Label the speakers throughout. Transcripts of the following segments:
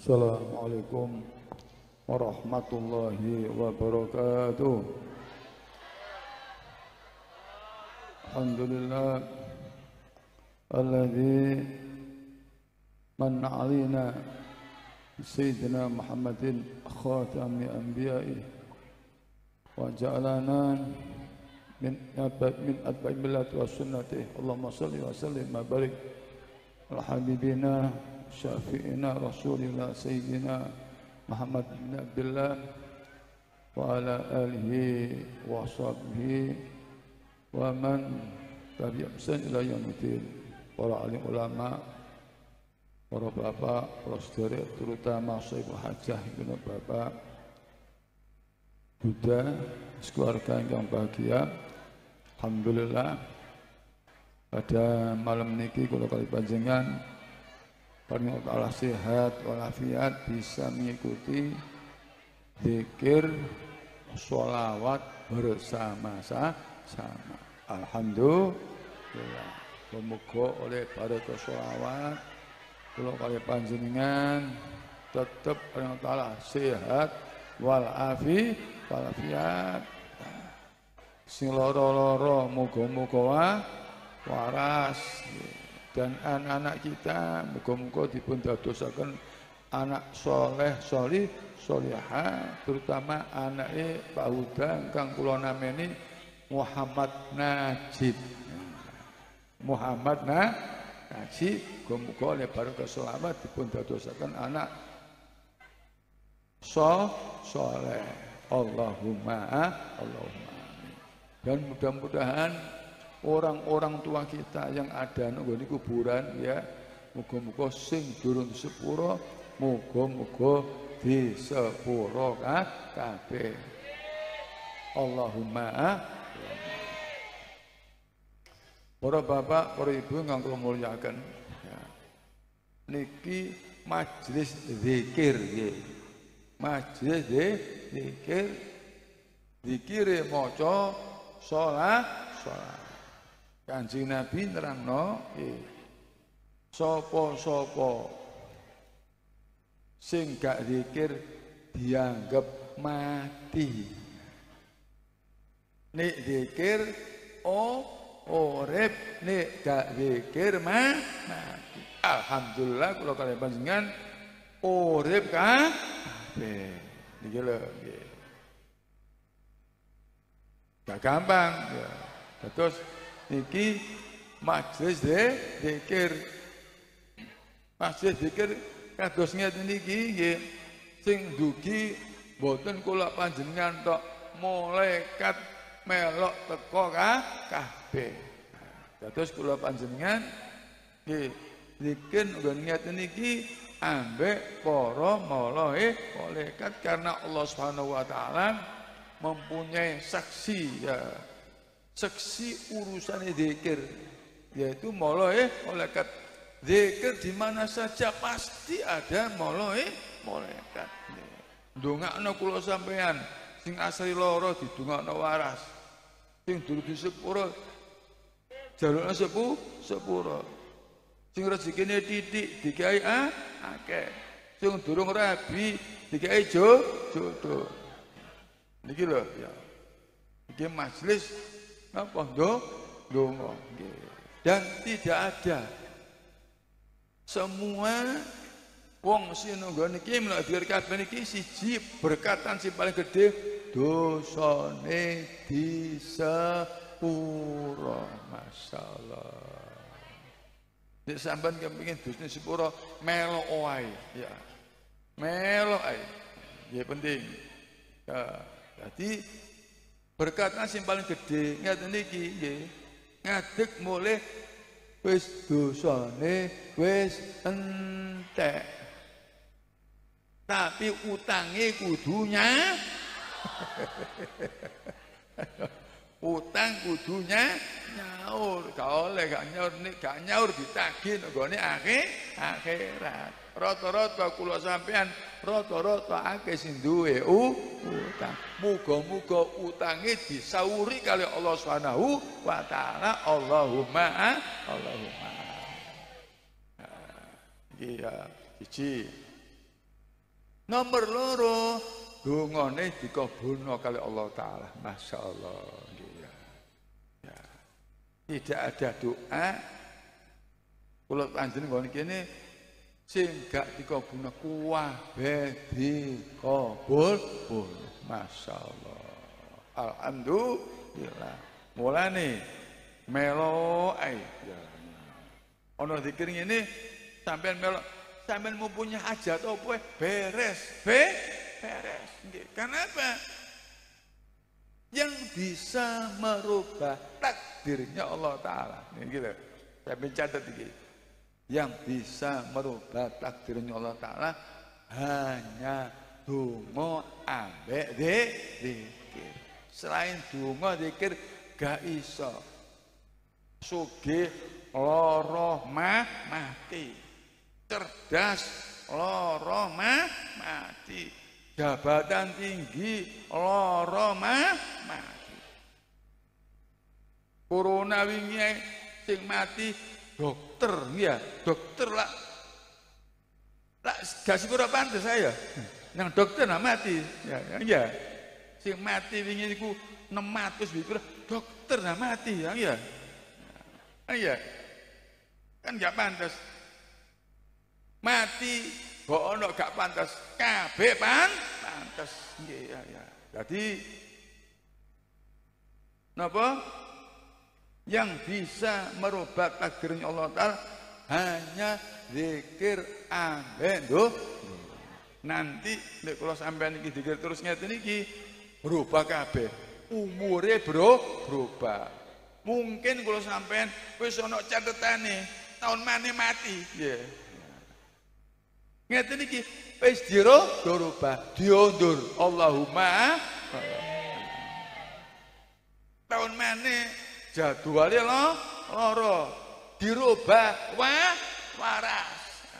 Speaker 1: Assalamualaikum warahmatullahi wabarakatuh. Alhamdulillah alladzi manna 'alaina sayyidina Muhammadin khatamil anbiya'i wa ja'alana min atba'i millati was sunnati. Allahumma shalli wa sallim wa barik ala habibina syafi'ina rasulillah sayyidina Muhammad bin Abdullah wa ala alihi wa sahbihi wa man tabi'ahum ila yaumil. Para alim ulama, para bapak, para saudara, terutama Syaikh Hajah ibnu bapak Buddha, keluarga yang bahagia. Alhamdulillah pada malam niki kula kali panjenengan paling Allah sehat walafiat bisa mengikuti zikir sholawat bersama-sama. Alhamdulillah. Semoga oleh barakah sholawat kula kali panjenengan tetap Allah sehat walafiat. Sing loro-loro muga-muga waras. Dan anak-anak kita muga-muga dipun dadosaken anak soleh solihah, terutama anake Pak Huda ingkang kula nameni Muhammad Najib. Muga-muga oleh barakah sholawat dipun dadosaken anak soleh. Allahumma amin. Dan mudah-mudahan orang-orang tua kita yang ada nunggu di kuburan ya, muga-muga sing durung sepuro, muga-muga di sepuro kabeh. Allahumma. Para bapak, para ibu yang kula muliakan, ya. Niki majelis zikir nggih. Majelis zikir. Zikire maca salat. Kanjeng Nabi nerangno sapa-sapa sing gak zikir dianggap mati. Nek zikir urip, nek gak zikir mati. Alhamdulillah kula kalih panjenengan urip kabeh. Niki lho nggih. Gak gampang ya. Terus niki majelis zikir. Majelis zikir kados ngeten niki nggih. Sing dugi mboten kula panjenengan tok, malaikat melok teko kabeh. Dados kula panjenengan nggih zikir ngeten niki ambek para malaikat karena Allah Subhanahu wa taala mempunyai saksi ya. Saksi urusan zikir, yaitu malaikat. Zikir di mana saja pasti ada malaikat. Ndongakno kula sampean sing asli loro didongakno waras. Sing durung disepuro jalukna sepuro. Sing rezekine titik dikai akeh. Sing durung rabi dikai jodoh. Niki lho ya. Iki majelis apa ndonga. Dan tidak ada semua wong sing nggone niki mlak dhewe kabeh niki siji berkatan sing paling gedhe dosane disepuro. Masyaallah. Nek sampean kepengin dosane sepuro melok wae ya. Melok ae. Ya penting. Ya, jadi berkatan sing paling gedhe ngeten iki nggih. Ngadeg mulih wis dosane wis entek. Tapi utange kudunya utang kudunya nyaur. Gak oleh gak nyaur ditagih nggone akhirat. Rata-rata kula sampean rata-rata akeh sing duwe utang. Muga-muga utange disauri kali Allah Subhanahu wa taala. Allahumma. Iya, siji Nomor loro, dungane dikabulno kali Allah Ta'ala. Masya Allah. Ya. Ya. Tidak ada doa, kalau panjenengan kene sing gak dikabulno kuwabe dikabul. Masya Allah. Alhamdulillah. Mulane melo ae. Ya. Ono zikir ngene sampean melo, sampean mempunyai hajat apa beres. Beres. Kenapa? Yang bisa merubah takdirnya Allah Ta'ala. Ini gitu. Saya mencatat ini. Yang bisa merubah takdirnya Allah Ta'ala hanya donga ambek zikir. Selain donga zikir gak iso. Sugih lara mati. Cerdas lara mati. Jabatan tinggi lara mati. Corona wingi sing mati dokter ya, dokter lah gak sepura pantes saya. Yang dokter lah mati. Ya. Sing mati wingi niku 600 pira dokter lah mati ya. Ya. Kan gak pantes. Mati kok ono gak pantas, kabeh pantas. Nggih ya. Jadi napa? Yang bisa merubah takdirnya Allah Ta'ala hanya zikir ambek nanti nek kula sampean iki zikir terus ngeten iki berubah kabeh. Umure berubah. Mungkin kula sampean wis ana catetane tahun maneh mati. Nggih. Ngeten iki wis dirubah, diundur. Allahumma tahun maneh jadwale lara dirubah waras.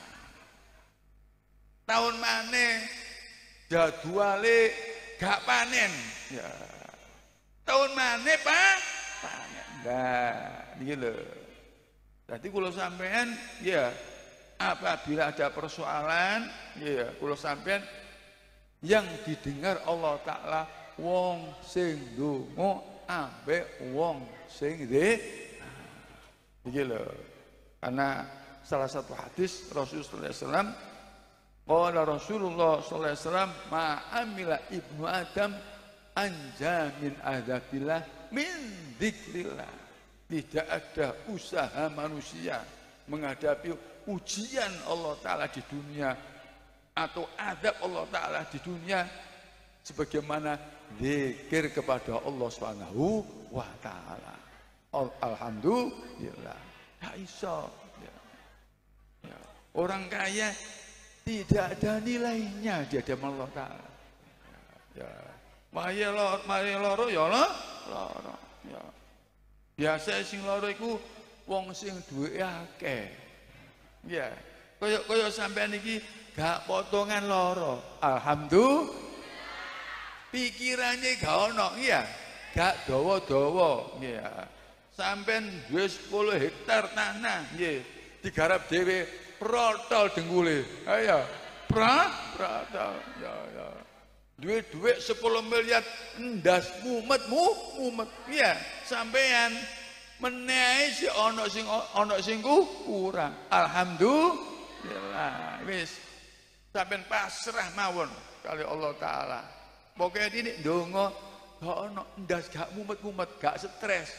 Speaker 1: Tahun maneh jadwale gak panen. Ya. Tahun maneh panen. Nah, niki lho. Dadi kula sampean ya apabila ada persoalan, ya kula sampean yang didengar Allah Ta'ala wong sing ndonga ambek wong sing iki lho. Karena salah satu hadis Rasulullah SAW, qala Rasulullah SAW, ma'amila ibnu Adam anja min adabillah min dzikrillah. Tidak ada usaha manusia menghadapi ujian Allah Ta'ala di dunia atau adab Allah Ta'ala di dunia sebagaimana zikir kepada Allah Subhanahu wa Ta'ala. Alhamdulillah. Ya iso. Ya. Orang kaya tidak ada nilainya di hadapan Allah Ta'ala. Ya. Mari loro ya loro. Ya. Biasa sing loro iku wong sing duwe akeh. Ya. Kaya sampean iki gak potongan loro. Alhamdulillah. Pikirannya gak ono, iya. Gak dawa-dawa, iya. Sampean duwe 10 hektar tanah, nggih. Digarap dhewe protol dengkule. Ayo, protol. Ya. Duit 10 miliar endas mumet. Iya, sampean menehi si ono sing kurang. Alhamdulillah. Wis sampean pasrah mawon kali Allah Ta'ala. Pokoknya ini ndonga gak ono ndas, gak mumet-mumet, gak stres.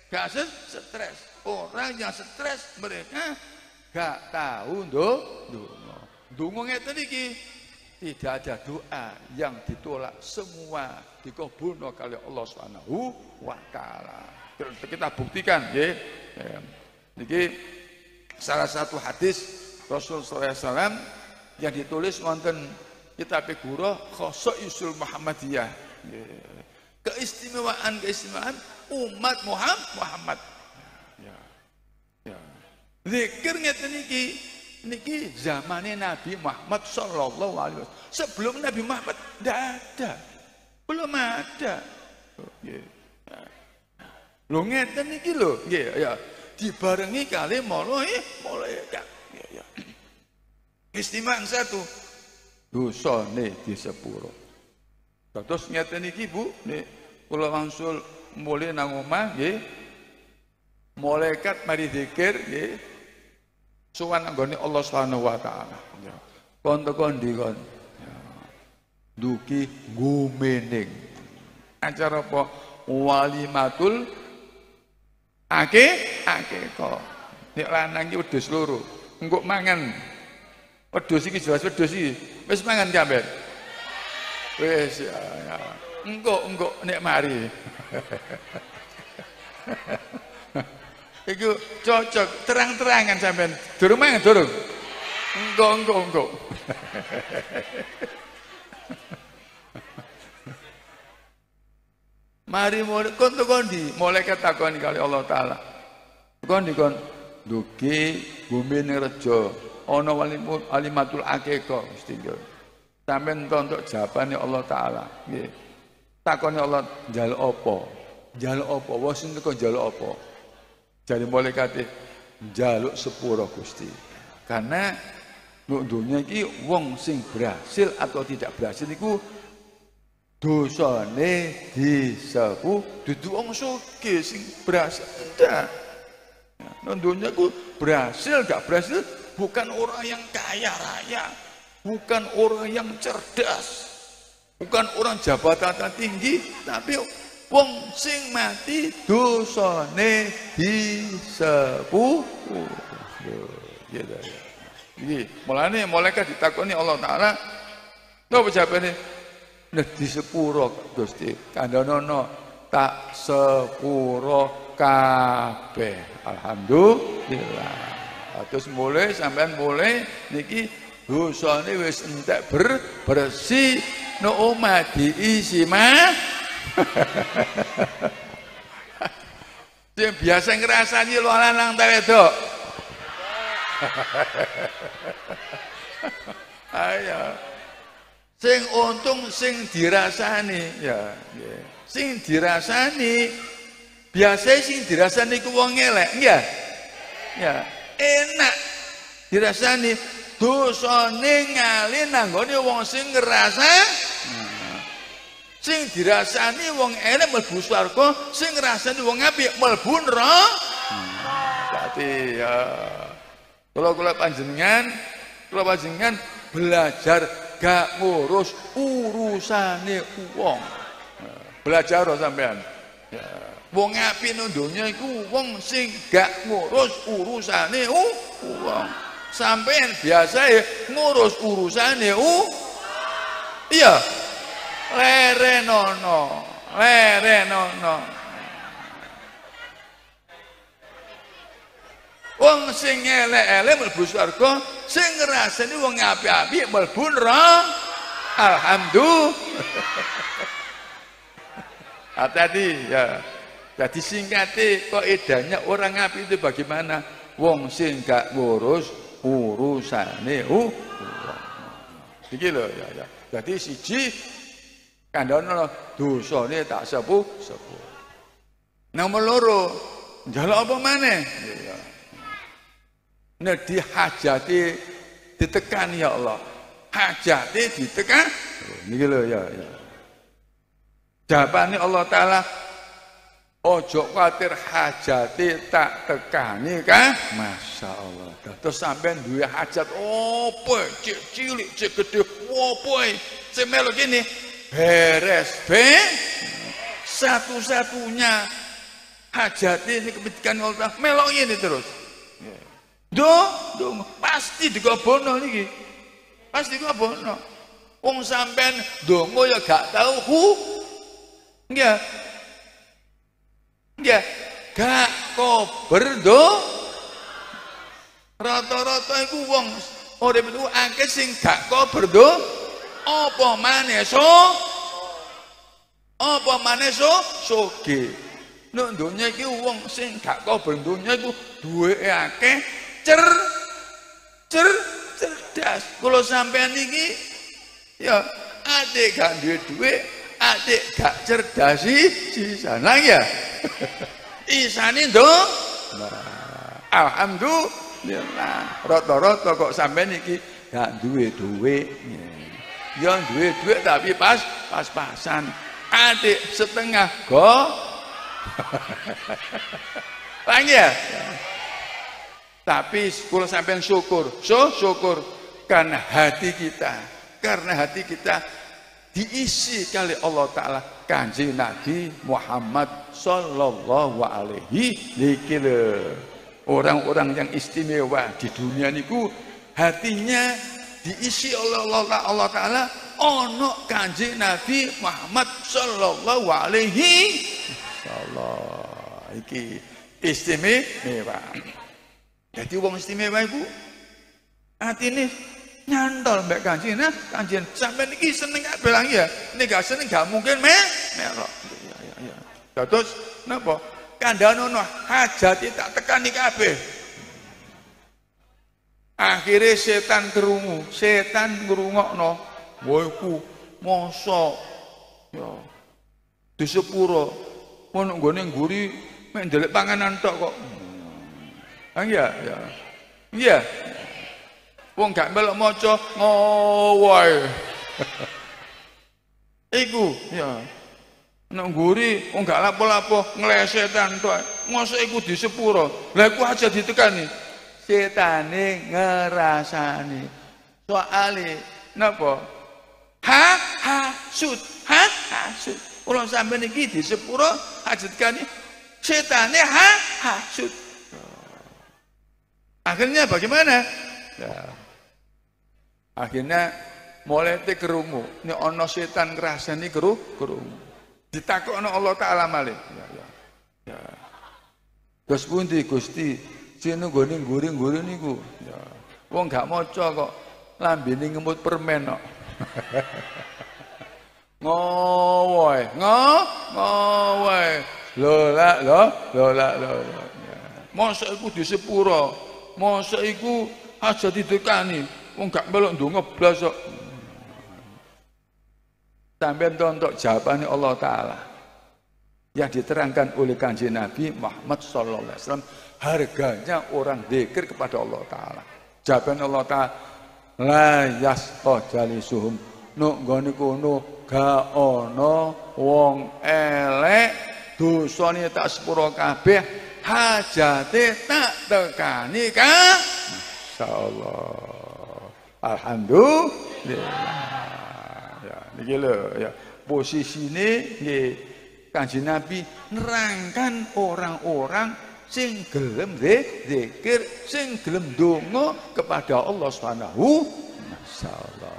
Speaker 1: Orang yang stres mereka gak tahu ndonga. Ndonga ngeten iki tidak ada doa yang ditolak, semua dikabulno kali Allah Subhanahu wa Ta'ala. Kita buktikan nggih. Niki salah satu hadis Rasul sallallahu alaihi wasallam yang ditulis wonten kitab Guru Khosaisul Muhammadiyah. Keistimewaan umat Muhammad. Ya. Zikir ngeten niki zamane Nabi Muhammad sallallahu alaihi wasallam. Sebelum Nabi Muhammad tidak ada. Belum ada. Lho ngeten niki lho, nggih ya. Dibarengi kali malaikat. Ya. Istimewa satu. dosane disepuro. Terus ngeten iki Bu, nek kula wangsul mulih nang omah nggih. Malaikat mari zikir nggih. Sowan anggone Allah Subhanahu wa taala. Kon teko ndi kon? Duki gumening. Acara apa? Walimatul akikah. Nek lanang iki wedhus loro. Engko mangan. Wedhus iki jelas wedhus iki. Wis mangan kabeh. Wis ya. Engko nek mari. Iku cocok terang-terangan sampean. Durung mangan durung. Engko. Mari mulai kon kondi, malaikat takoni kali Allah taala. Kondi kon dugi bumi ning reja ana walimatul akikah Gusti nggih. Sampeyan entuk jawabane Allah taala nggih. Takoni Allah njaluk apa? Njaluk apa? Wes niku njaluk apa? Jare malaikate njaluk sepuro Gusti. Karena nek dunya iki wong sing berhasil atau tidak berhasil iku dosane disepu dudu wong sugih sing berhasil ndak. Nek dunya ku berhasil gak berhasil bukan orang yang kaya raya, bukan orang yang cerdas, bukan orang jabatan tinggi, tapi wong sing mati dosane disepu. Iki mulane malaikat ditakoni Allah taala, napa jawabane? Nek disepuro Gusti, kandhana tak sepuro kabeh. Alhamdulillah. Terus mulai sampean mulai niki dosane wis entek bersih no omah diisi mah. Sing biasa ngrasani lho lanang ta wedok. Ayo. Sing untung sing dirasani ya, nggih. Sing dirasani biasa sing dirasani ku wong elek, nggih. Ya, enak dirasani dosane ngali nanggone wong sing ngrasa. Sing dirasani wong elek mlebu swarga, sing ngrasani wong apik mlebu neraka. Berarti ya kula panjenengan belajar gak ngurus urusane wong. Belajar sampean. Ya. Wong apik nang donya iku wong sing gak ngurus urusane wong. Sampean biasae ngurus urusane iya. Lerenono. Wong sing elek-elek mlebu swarga, sing ngrasani wong apik-apik mlebu neraka. Alhamdulillah. Tadi ya. Jadi singkate kaidahnya orang apik itu bagaimana? Wong sing gak ngurus urusane iki lho ya. Jadi siji kandhane dosane tak sepu. Nomor loro, njaluk apa maneh? Ya. Nek dihajati ditekan ya Allah. Hajate ditekan. Niki lho ya. Jawabane Allah taala ojo kuwatir hajate tak tekani kan? Masya Allah. Terus sampean duwe hajat opo? Cek cilik, cek gede opo? Sing melu kene beres satu-satunya hajat ini kepikiran Allah melok ini terus. Dong pasti dikobono niki. Pasti dikobono. Wong sampean dongo ya gak tahu nggih. Nggih, gak kober rata-rata iku wong urip iku akeh sing gak kober apa maneh soge. Nek donya iki wong sing gak kober donya iku duweke akeh cerdas. Kalau sampean iki ya adik gak duwe duit, adik gak cerdas sisana ya. Isane nduk. Alhamdulillah. Rata-rata kok sampean iki gak duwe duit. Ya duit tapi pas-pasan. Adik setengah go. Lagi ya. Tapi kula sampean syukur, syukur karena hati kita diisi kali Allah Ta'ala Kanjeng Nabi Muhammad sallallahu alaihi wasallam. Orang-orang yang istimewa di dunia niku hatinya diisi oleh Allah Ta'ala ono Kanjeng Nabi Muhammad sallallahu alaihi wasallam. Iki istimewa. Jadi wong istimewa iku atine nyantol mbek Kanjeng sampeyan iki seneng kabeh lah ya. Nek gak seneng gak mungkin melok. Ya. Terus napa? Kandhane ono hajat tak tekani kabeh. Akhirnya setan ngrungokno. Wah iku mosok ya di sepuro ono nggone ngguri mek ndelok panganan tok kok. Iya. Wong gak melok maca ngowoe. Iku ya. Nek ngguri wong gak lapo-lapo nglesetan tok. Mosok iku di sepuro. Lah iku aja ditekani. Setane ngerasani. Soale napa? Hasud. Kula sampeyan iki di sepuro ajetkane setane hasud. Akhirnya bagaimana? Ya. Akhirnya mulai kerungu. Ini ono setan ngrasani kerungu. Ditakokno Allah Ta'ala malih. Ya. Terus pundi Gusti? Sing nggone ngguri-ngguri niku. Ya. Wong gak maca kok lambene ngemut permen kok. Ngowoe. Lola. Mosok iku di sepuro. Mosok iku aja didekani. Wong gak melok ndonga blas kok. Sampeyan tontok jawabane Allah Ta'ala yang diterangkan oleh Kanjeng Nabi Muhammad sallallahu alaihi wasallam, harganya orang zikir kepada Allah Ta'ala. Jawaban Allah Ta'ala, la yasqa jalisuhum. Nuk nggone kono ga ana wong elek dosane tak sepuro kabeh, hajate tak tekani ka. Masyaallah. Alhamdulillah. Ya, niki lho ya. Posisine nggih Kanjeng Nabi nerangkan orang-orang sing gelem zikir, sing gelem donga kepada Allah Subhanahu. Masyaallah.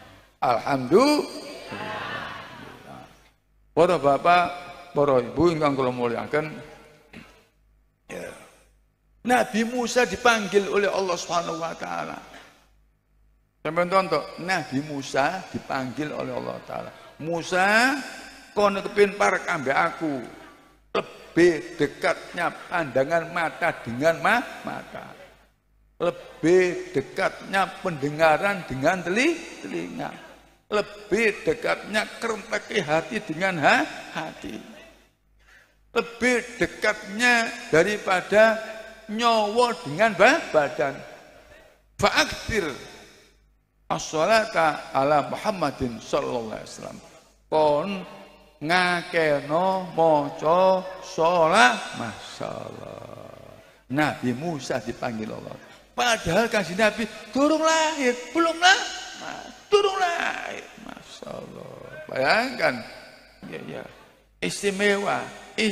Speaker 1: Alhamdulillah. Para bapak, para ibu ingkang kula mulyakaken, ya. Nabi Musa dipanggil oleh Allah Subhanahu wa taala. Sampeyan tonton, Nabi Musa dipanggil oleh Allah Ta'ala. Musa, kono kepin parek ambek aku. Lebih dekatnya pandangan mata dengan mata. Lebih dekatnya pendengaran dengan telinga. Lebih dekatnya kerenteke hati dengan hati. Lebih dekatnya daripada nyawa dengan badan. Fa'aktir as-salata ala Muhammadin sallallahu alaihi wasallam. Kon ngakeno maca salat. Masyaallah. Nabi Musa dipanggil Allah. Padahal Kanjeng Nabi durung lahir, durung lahir. Masyaallah. Bayangkan. Ya. Istimewa. Ya.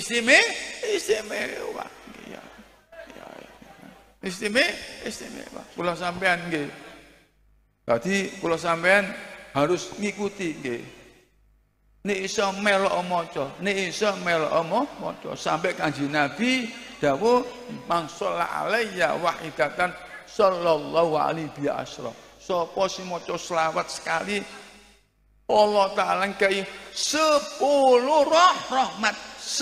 Speaker 1: Istimewa. Kula sampean nggih. Jadi kula sampean harus ngikuti nggih. Nek iso melok maca, sampai Kanjeng Nabi dawuh mangsola alayya wahidatan sallallahu alaihi wasallam. Sapa sing maca selawat sekali Allah Ta'ala kai 10 rahmat.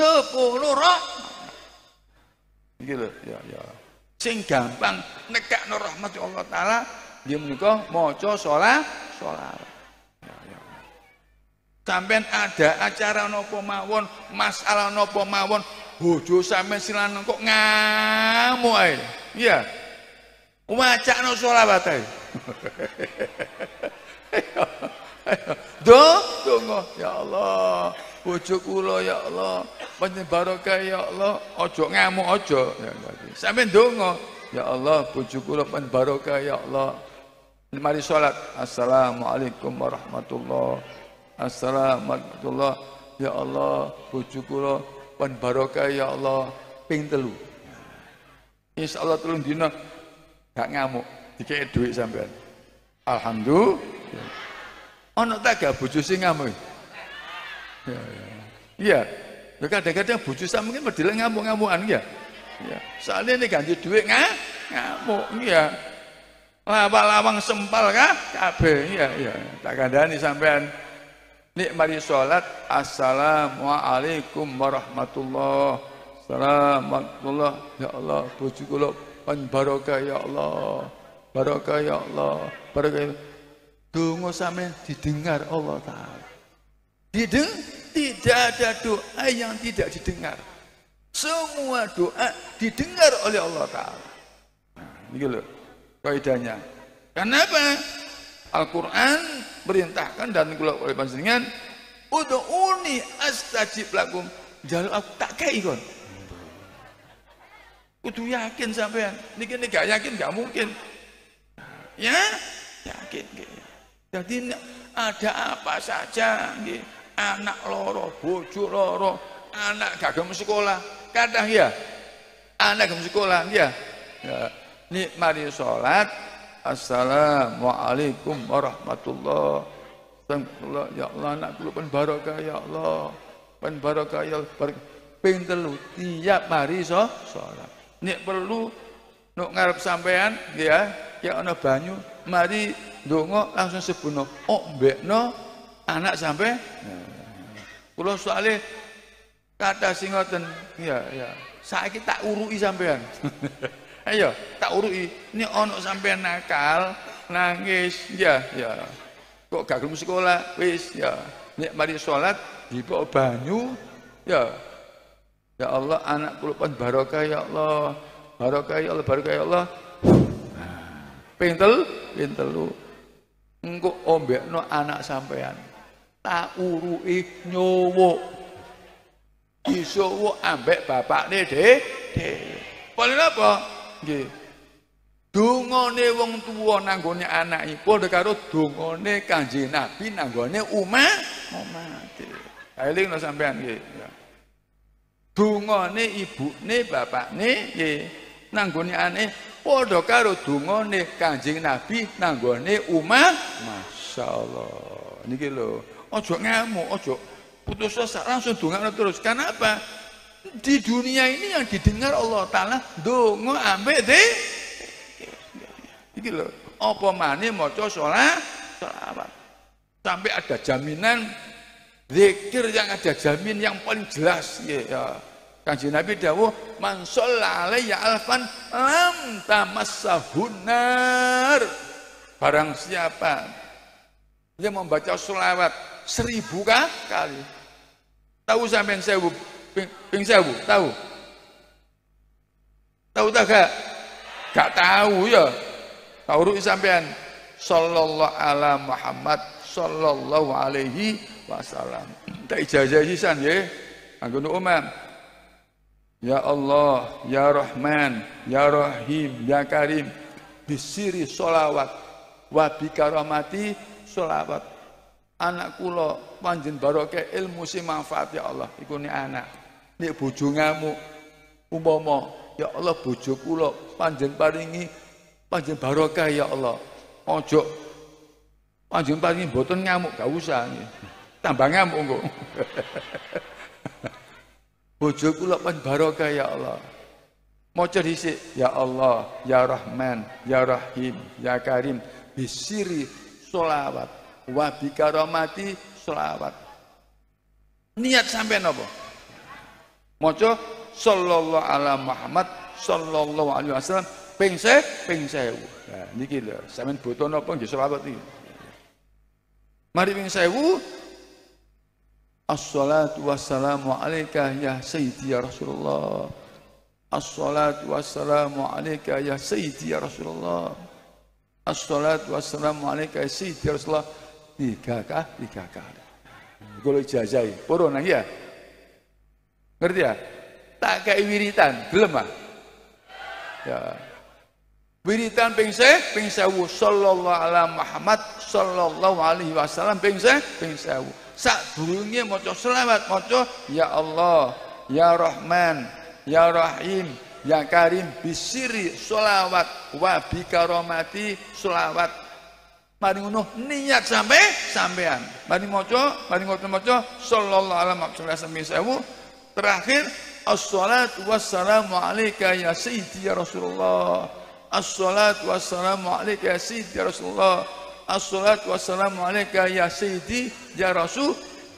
Speaker 1: Gitu ya. Sing gampang nekakno rahmat Allah Ta'ala dia menika maca salat. Ya. Sampeyan ada acara napa mawon, masalah napa mawon, bojo sampeyan silan kok ngamuk ae. Iya. Wacakno selawat ae. Donga ya Allah, bojo kula ya Allah, panjen barokah ya Allah, aja ngamuk aja. Ya sampeyan donga, ya Allah bojo kula panjen barokah ya Allah. Mari salat. Assalamualaikum warahmatullahi. Assalamualaikum. Ya Allah, bojo kula panjen barokah ya Allah. Ping 3. Insyaallah 3 dina gak ngamuk, dikek dhuwit sampean. Alhamdulillah. Ana tak gak bojo sing ngamuk? Iya. Ya kadang-kadang bojo sampeyan medhil ngamuk-ngamukan ya. Ya. Soalnya ini ganti duit ngamuk. Iya. Lawang sempal kah? Kabeh. Iya. Tak kandhani sampean. Nek mari salat, assalamualaikum warahmatullahi. Assalamualaikum. Ya Allah, bojo kula pan barokah ya Allah. Barokah ya Allah. Barokah. Donga sampean didengar Allah Ta'ala. Tidak ada doa yang tidak didengar. Semua doa didengar oleh Allah Ta'ala. Nah, ini loh kaidahnya. Kenapa? Al-Quran perintahkan dan kula oleh panjenengan, ud'uni astajib lakum. Jaluk aku tak kei kon. Kudu yakin sampean. Niki gak yakin gak mungkin. Ya, yakin nggih. Jadi ada apa saja nggih. Anak loro, bojo loro, anak gak gelem sekolah. Kadang ya. Anak gelem sekolah ya. Ya. Nih mari salat. Assalamualaikum warahmatullahi wabarakatuh. Ya Allah, anak kula pen barokah ya Allah. Pen barokah ya Allah. Ping 3 tiap mari salat. Nek perlu nuk ngarep sampean ya, ya ana banyu, mari ndonga langsung sebono. Ombekno anak sampai. Kula soalé kata sing ngoten, ya. Saiki tak uruki sampean. Ayo, tak uruki. Ini ana sampean nakal, nangis, ya. Kok gak gelem sekolah, wis ya. Nek mari salat dibawa banyu, ya. Ya Allah, anak kula pan barokah ya Allah. Barokah ya Allah, barokah ya Allah. Ping 3. Engko ombekno anak sampean. Tak uruki nyowo. Iso ambek bapakne dhewe. Paling apa? Nggih. Dungane wong tuwa nanggone anake padha karo dungane Kanjeng Nabi nanggone umat. Elingno sampean nggih. Dungane ibune bapakne nggih nanggone anake padha karo dungane Kanjeng Nabi nanggone umat. Masyaallah. Niki lho, aja ngamuk, aja putus asa, langsung dongakno terus. Kenapa? Di dunia ini yang didengar Allah Ta'ala donga ambek iki lho, apa maneh maca sholawat. Sampai ada jaminan zikir yang ada jamin yang paling jelas ya. Kanjeng Nabi dawuh, man shalla alayya alfan lam tamassahun nar. Barang siapa yang membaca sholawat 1000 kali. Tahu sampean 1000 ping 1000, tahu? Tahu tak gak? Gak tahu ya. Tahu sampean sallallahu ala Muhammad sallallahu alaihi wasallam. Tak ijazah sisan nggih. Anggo umum. Ya Allah, ya Rahman, ya Rahim, ya Karim, bisiri sholawat wa bikaramati sholawat. Anak kula panjen barokah ilmu sing manfaat ya Allah. Iku nek anak. Nek bojo ngamuk umpama ya Allah bojo kula panjen paringi panjen barokah ya Allah. Ojo panjen paringi mboten ngamuk gak usah nggih. Tambah ngamuk engko. Bojo kula panjen barokah ya Allah. Maca dhisik ya Allah, ya Rahman, ya Rahim, ya Karim, bisiri sholawat wa bikaramati sholawat. Niat sampean apa? Maca sallallahu ala Muhammad sallallahu alaihi wasallam ping 1000. Nah niki lho, sampean butuh napa nggih sholawat iki. Mari ping 1000. Assalatu wassalamu alaika ya sayyidi ya Rasulullah. Assalatu wassalamu alaika ya sayyidi ya Rasulullah. Assalatu wassalamu alaika ya sayyidi ya Rasulullah. tiga kali. Kalau ijazah, poro nang ya. Ngerti ya? Tak kayak wiritan, gelem ah. Ya. Wiritan ping 1000 sallallahu alaihi Muhammad sallallahu alaihi wasallam ping 1000. Sadurunge maca selawat maca ya Allah, ya Rahman, ya Rahim, ya Karim bisiri selawat wa bi karomati selawat. Mari ngono niat sampean. Mari maca sallallahu alaihi wasallam. Terakhir as-salatu wassalamu alayka ya sayyidi ya Rasulullah. As-salatu wassalamu alayka ya sayyidi ya Rasulullah. As-salatu wassalamu alayka ya sayyidi ya Rasul.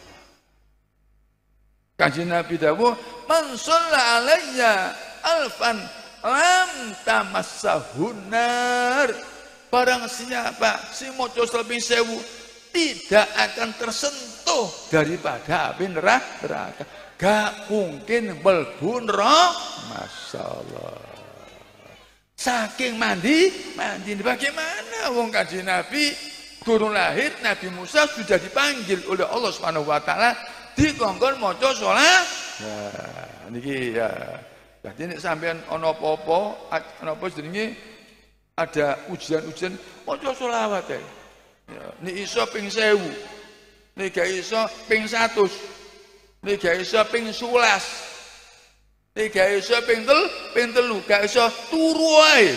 Speaker 1: Kanjeng Nabi dawuh, "Man shalla alayya alfan lam tamassahun nar." Barang siapa si maca selebih 1000 tidak akan tersentuh daripada api neraka. Gak mungkin mlebu neraka. Masyaallah. Saking mandi bagaimana wong Kanjeng Nabi turun lahir Nabi Musa sudah dipanggil oleh Allah Subhanahu wa taala dikongkon maca salat. Nah, niki ya. Dadi nek sampean ana apa-apa, ana apa jenenge ada ujian-ujian maca selawat ae. Ya, nek iso ping 1000. Nek gak iso ping 100. Nek gak iso ping 11. Nek gak iso ping 3, gak iso turu ae.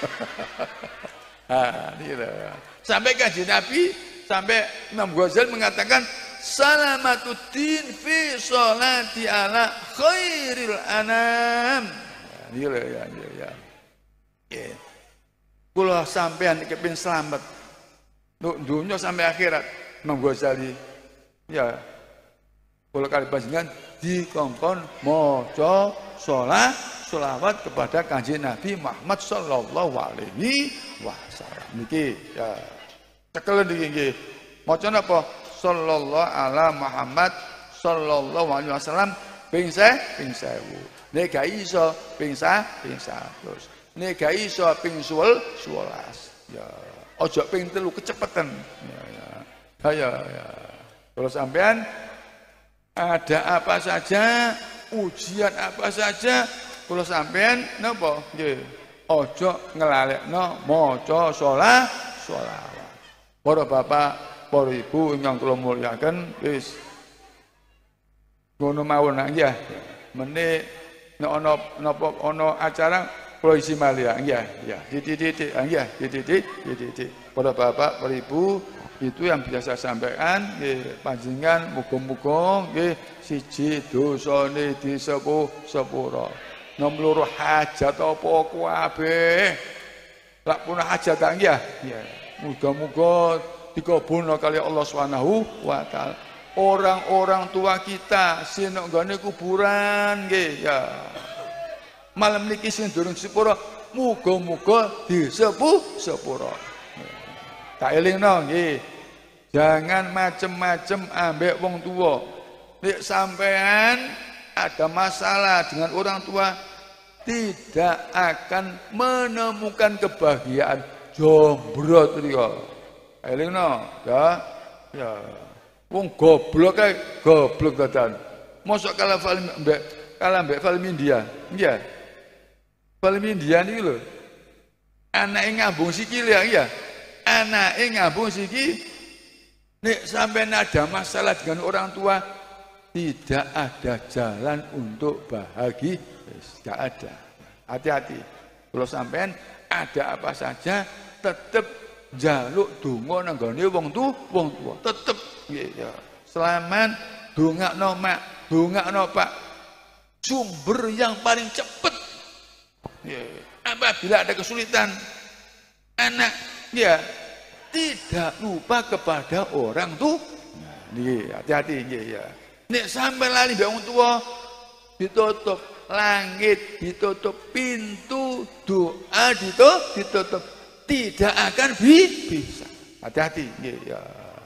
Speaker 1: Ah, niki lho. Sampai Kanjeng Nabi, sampai Imam Ghazali mengatakan salamatuddin fi sholati ala khairil anam. Niki lho ya. Ya. Kula sampean kepin selamat. Dunia sampai akhirat. Imam Ghazali. Ya. Kula kali panjenengan dikongkon maca sholawat kepada Kanjeng Nabi Muhammad sallallahu alaihi wasallam. Niki ya. Cekelen iki nggih. Maca napa? Sallallahu ala Muhammad sallallahu alaihi wasallam ping 1000. Nek gak iso ping 100. Nek gak iso ping 11. Ya. Ojo ping 3 kecepeten. Ya. Kalau sampean ada apa saja, ujian apa saja, kalau sampean napa nggih aja nglalekno maca sholawat. Para bapak, para ibu ingkang kula mulyakaken, wis ngono mawon nggih. Menik nek ana acara kula isi malih nggih. Ya, titik nggih, titik. Para bapak, para ibu itu yang biasa sampaikan nggih panjenengan muga-muga nggih siji dosane disepura. Nomor 2 hajat apa kabeh. Lak punah hajat nggih. Ya. Muga-muga dikabulna kali Allah Subhanahu wa taala. Orang-orang tua kita sing nggone kuburan nggih ya. Malam niki sing durung sepura muga-muga disepura. Tak elingno nggih. Jangan macem-macem ambek wong tua. Nek sampean ada masalah dengan orang tua tidak akan menemukan kebahagiaan. Jombrot rika. Elingno, ya. Ya. Wong goblok kae goblok dadan. Mosok kalah mbek film India. Nggih. Film India niki lho. Anake ngambung sikil ya, iya. Anake ngambung sikil. Nek sampean ada masalah dengan orang tua, tidak ada jalan untuk bahagia. Tidak ada. Hati-hati. Kalau sampean ada apa saja, tetap jaluk donga nang gone wong tua. Tetep ya. Selamat dongakno mak, dongakno pak. Sumber yang paling cepat. Ya. Apabila ada kesulitan, anak ya tidak lupa kepada orang tua. Nggih, hati-hati nggih ya. Nek sampai lali mbek wong tua ditutup langit, ditutup pintu doa ditutup tidak akan bisa. Hati-hati nggih ya.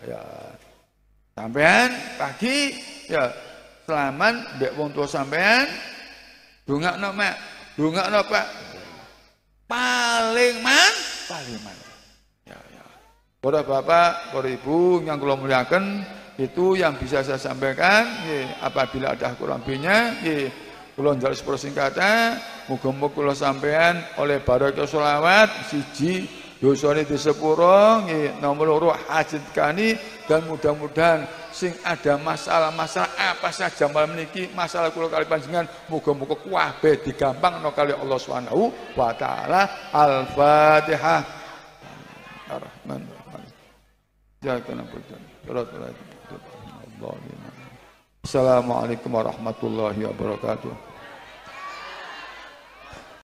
Speaker 1: Sampean pagi ya selamat mbek wong tua sampean dongakno mak, dongakno pak. Paling man. Ya. Para bapak, para ibu yang kula muliakan, itu yang bisa saya sampaikan. Apabila ada kurang lebihnya, kula njaluk persingkatan, muga-muga kula sampean oleh barokah sholawat siji dosane disepuro, nomor loro hajat kani, dan mudah-mudahan sing ada masalah-masalah apa saja malam niki masalah kula kali panjenengan muga-muga kabeh digampangno kali Allah Subhanahu wa taala. Al-Fatihah. Assalamualaikum warahmatullahi wabarakatuh.